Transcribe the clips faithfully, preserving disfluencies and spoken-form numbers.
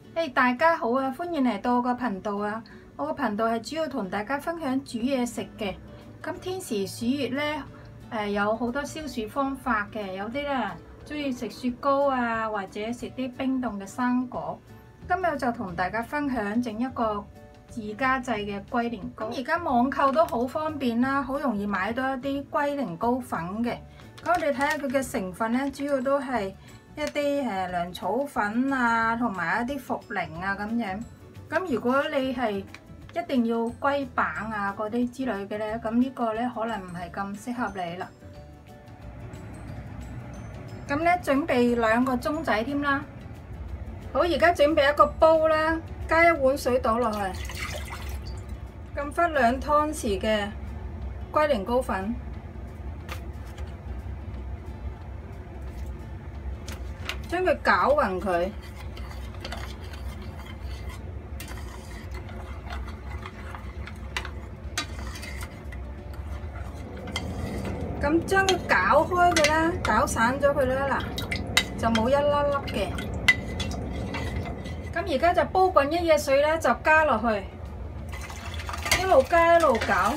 Hey, 大家好啊！歡迎嚟到我個頻道啊！我個頻道係主要同大家分享煮嘢食嘅。咁天時暑熱呢，誒、呃、有好多消暑方法嘅。有啲咧中意食雪糕啊，或者食啲冰凍嘅生果。今日就同大家分享整一個自家製嘅龜苓膏。而家網購都好方便啦，好容易買到一啲龜苓膏粉嘅。咁我哋睇下佢嘅成分呢，主要都係一啲誒糧草粉啊，同埋一啲茯苓啊咁樣。咁如果你係一定要龜板啊嗰啲之類嘅咧，咁呢個咧可能唔係咁適合你啦。咁咧準備兩個盅仔添啦。好，而家準備一個煲啦，加一碗水倒落去，咁分兩湯匙嘅龜苓膏粉。將佢攪勻佢，咁將佢攪開佢啦，攪散咗佢啦，嗱就冇一粒粒嘅。咁而家就煲滾一嘢水咧，就加落去，一路加一路攪。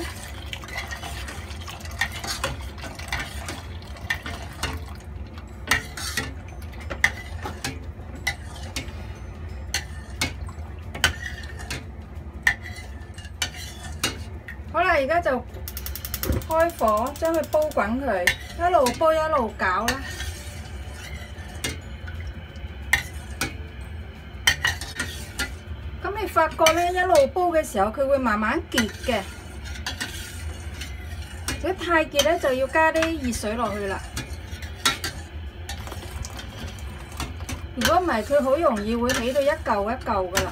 好啦，而家就開火，將佢煲滾佢，一路煲一路攪啦。咁你發覺咧，一路煲嘅時候，佢會慢慢結嘅。如果太結咧，就要加啲熱水落去啦。如果唔係，佢好容易會起到一嚿一嚿噶啦。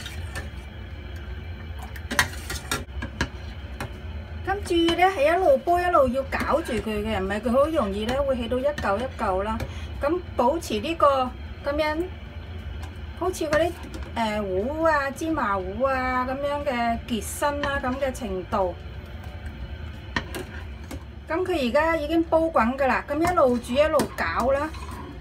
咁注意咧，係一路煲一路要攪住佢嘅，唔係佢好容易咧會起到一嚿一嚿啦。咁保持呢個咁樣，好似嗰啲誒糊啊、芝麻糊啊咁樣嘅結身啦咁嘅程度。咁佢而家已經煲滾噶啦，咁一路煮一路攪啦。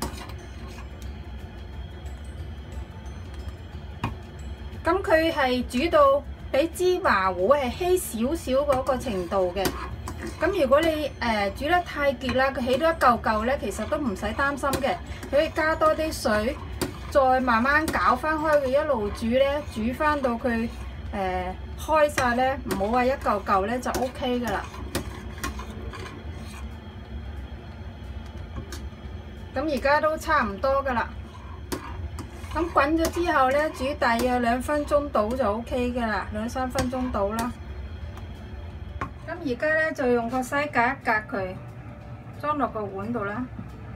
咁佢係煮到比芝麻糊係稀少少嗰個程度嘅。咁如果你誒、呃、煮得太結啦，佢起到一嚿嚿咧，其實都唔使擔心嘅。佢可以加多啲水，再慢慢攪翻開佢，一路煮咧，煮翻到佢誒、呃、開晒咧，唔好話一嚿嚿咧就 O K 噶啦。咁而家都差唔多噶啦。咁滾咗之後咧，煮大約兩分鐘到就 O K 嘅啦，兩三分鐘到啦。咁而家咧就用個篩隔一隔佢，裝落個碗度啦。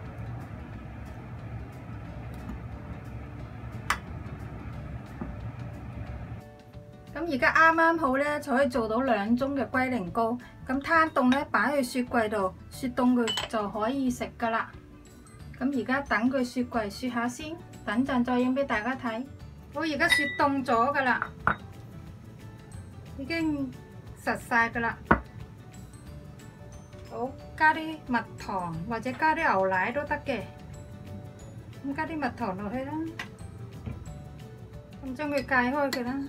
咁而家啱啱好咧，就可以做到兩盅嘅龜苓膏。咁攤凍咧，擺去雪櫃度，雪凍佢就可以食噶啦。咁而家等佢雪櫃雪下先。等陣再影俾大家睇。好，而家雪凍咗噶啦，已經實晒噶啦。好，加啲蜜糖或者加啲牛奶都得嘅。咁加啲蜜糖落去啦，咁將佢解開佢啦。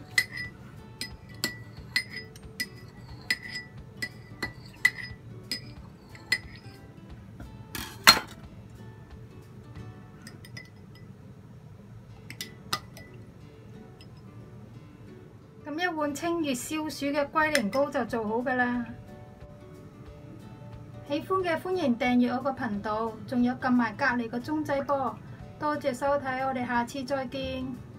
咁一碗清熱消暑嘅龜苓膏就做好噶啦。喜歡嘅歡迎訂閱我個頻道，仲有撳埋隔離個鐘仔噃。多謝收睇，我哋下次再見。